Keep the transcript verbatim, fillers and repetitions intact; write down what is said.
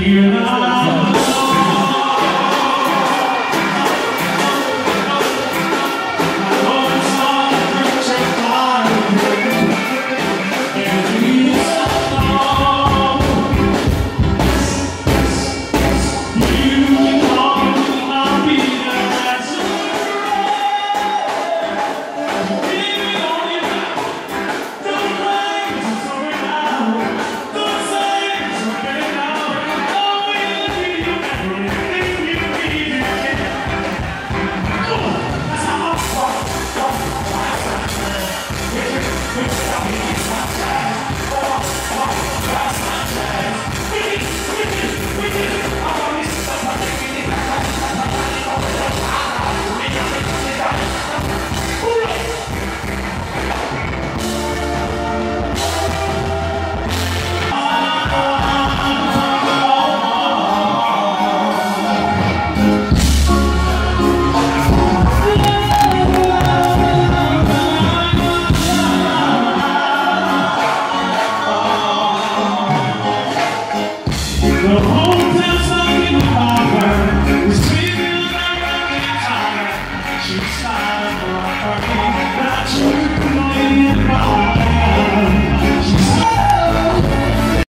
You know. The whole town's talking about her. We're screaming around the time. She's silent for her. Not sure who's going in my